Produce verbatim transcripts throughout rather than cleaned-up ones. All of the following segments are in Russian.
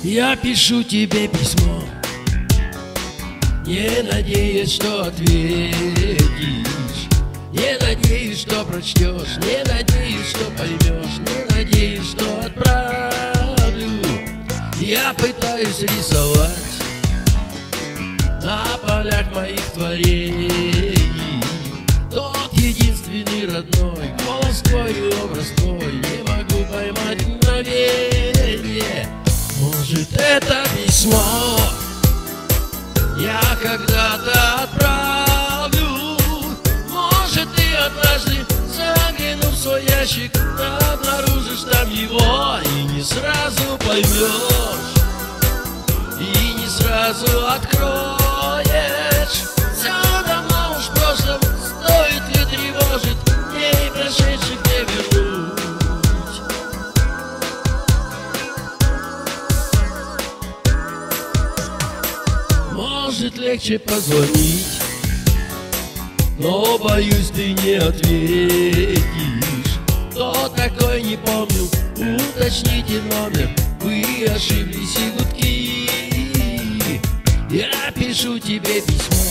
Я пишу тебе письмо, не надеюсь, что ответишь, не надеюсь, что прочтешь, не надеюсь, что поймешь, не надеюсь, что отправлю. Я пытаюсь рисовать на полях моих творений тот единственный родной голос твой и образ твой. Не могу поймать мгновение. Может, это письмо я когда-то отправлю. Может, ты однажды, заглянув в свой ящик, обнаружишь там его и не сразу поймешь, и не сразу откроешь. Все давно уж в прошлом, стоит ли тревожить дней прошедших не вернуть. Может, легче позвонить, но боюсь, ты не ответишь. Кто такой, не помню, уточните номер, вы ошиблись и гудки. Я пишу тебе письмо,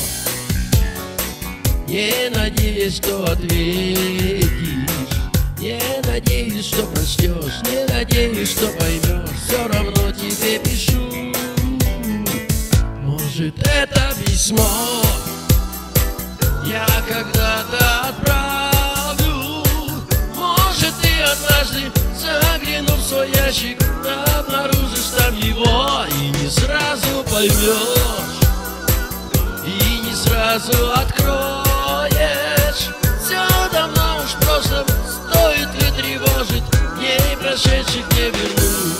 не надеюсь, что ответишь, не надеюсь, что прочтешь, не надеюсь, что поймешь. Все равно тебе пишу. Может, это письмо я когда-то отправлю. Может, ты однажды, заглянув в свой ящик, обнаружишь там его и не сразу поймешь, и не сразу откроешь. Все давно уж в прошлом, стоит ли тревожить дней прошедших не вернуть.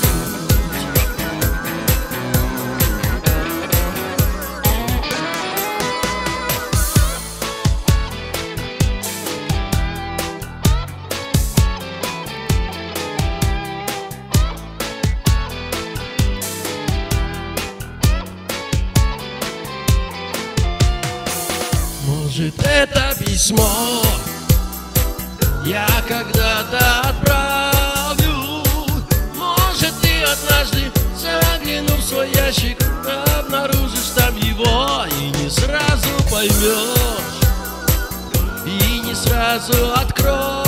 Может, это письмо я когда-то отправлю. Может, ты однажды, заглянув в свой ящик, обнаружишь там его и не сразу поймешь, и не сразу откроешь.